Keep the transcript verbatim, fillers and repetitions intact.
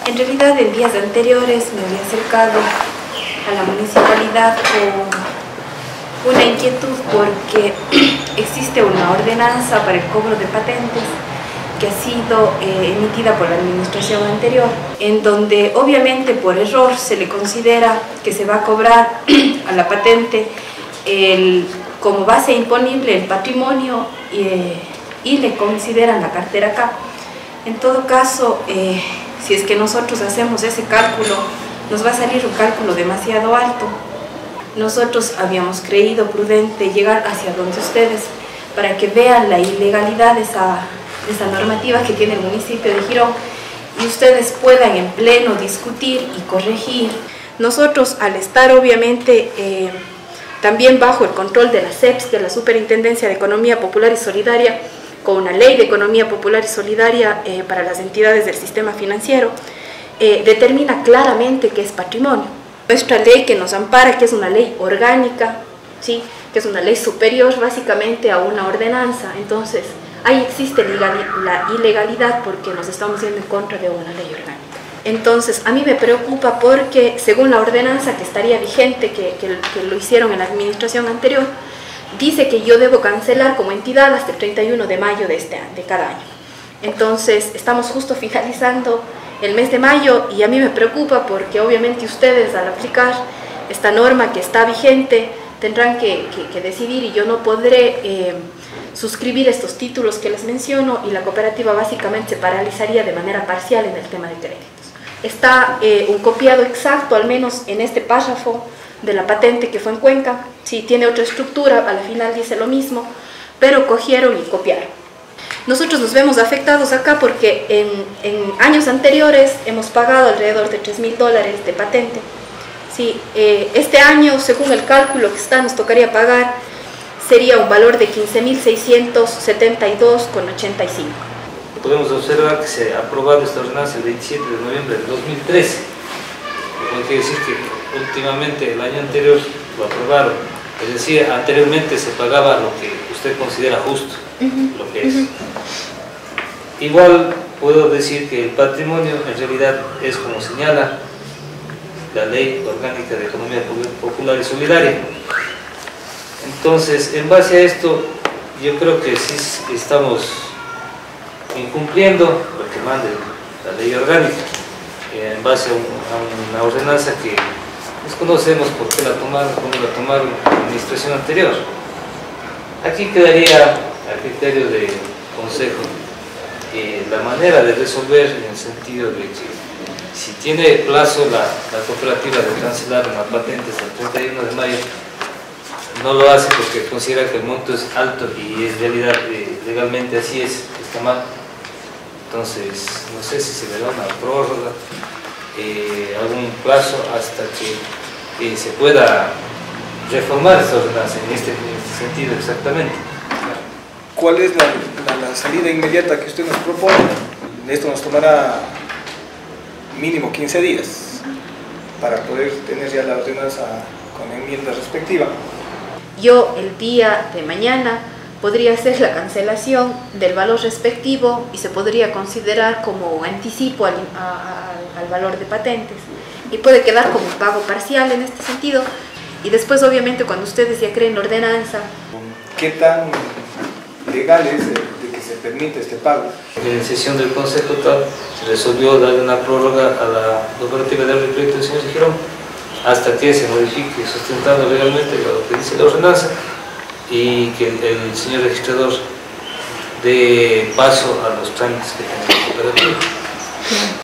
En realidad, en días anteriores me había acercado a la municipalidad con una inquietud porque existe una ordenanza para el cobro de patentes que ha sido eh, emitida por la administración anterior, en donde obviamente por error se le considera que se va a cobrar a la patente el, como base imponible el patrimonio y, eh, y le consideran la cartera K. En todo caso, eh, si es que nosotros hacemos ese cálculo, nos va a salir un cálculo demasiado alto. Nosotros habíamos creído prudente llegar hacia donde ustedes para que vean la ilegalidad de esa, de esa normativa que tiene el municipio de Girón y ustedes puedan en pleno discutir y corregir. Nosotros, al estar obviamente eh, también bajo el control de la S E P S, de la Superintendencia de Economía Popular y Solidaria, con una ley de economía popular y solidaria eh, para las entidades del sistema financiero, eh, determina claramente que es patrimonio. Nuestra ley que nos ampara, que es una ley orgánica, ¿sí? Que es una ley superior básicamente a una ordenanza, entonces ahí existe la ilegalidad porque nos estamos yendo en contra de una ley orgánica. Entonces a mí me preocupa porque según la ordenanza que estaría vigente, que, que, que lo hicieron en la administración anterior, dice que yo debo cancelar como entidad hasta el treinta y uno de mayo de, este, de cada año. Entonces estamos justo finalizando el mes de mayo y a mí me preocupa porque obviamente ustedes al aplicar esta norma que está vigente tendrán que, que, que decidir y yo no podré eh, suscribir estos títulos que les menciono y la cooperativa básicamente se paralizaría de manera parcial en el tema de créditos. Está eh, un copiado exacto, al menos en este párrafo, de la patente que fue en Cuenca. Sí, tiene otra estructura, a la final dice lo mismo, pero cogieron y copiaron. Nosotros nos vemos afectados acá porque en, en años anteriores hemos pagado alrededor de tres mil dólares de patente. Sí, eh, este año, según el cálculo que está, nos tocaría pagar, sería un valor de quince mil seiscientos setenta y dos con ochenta y cinco. Podemos observar que se ha aprobado esta ordenanza el veintisiete de noviembre de dos mil trece. Lo que quiere decir que últimamente, el año anterior, lo aprobaron. Es decir, anteriormente se pagaba lo que usted considera justo, uh-huh, lo que es. Uh-huh. Igual puedo decir que el patrimonio en realidad es como señala la Ley Orgánica de Economía Popular y Solidaria. Entonces, en base a esto, yo creo que sí estamos incumpliendo lo que manda la Ley Orgánica, en base a, un, a una ordenanza que desconocemos por qué la tomaron, cómo la tomaron la administración anterior. Aquí quedaría a criterio del Consejo eh, la manera de resolver en el sentido de que si tiene plazo la, la cooperativa de cancelar una patente hasta el treinta y uno de mayo, no lo hace porque considera que el monto es alto y en realidad eh, legalmente así es, está mal. Entonces, no sé si se le da una prórroga, eh, algún plazo hasta que eh, se pueda reformar esta ordenanza en este, en este sentido exactamente. ¿Cuál es la, la, la salida inmediata que usted nos propone? Esto nos tomará mínimo quince días para poder tener ya la ordenanza con enmienda respectiva. Yo el día de mañana podría hacer la cancelación del valor respectivo y se podría considerar como anticipo al, a, a, al valor de patentes y puede quedar como un pago parcial en este sentido y después obviamente cuando ustedes ya creen la ordenanza. ¿Qué tan legal es de que se permite este pago? En sesión del Consejo tal se resolvió darle una prórroga a la cooperativa del proyecto del señor Girón hasta que se modifique sustentando legalmente lo que dice la ordenanza y que el, el señor registrador dé paso a los trámites que tiene la cooperativa.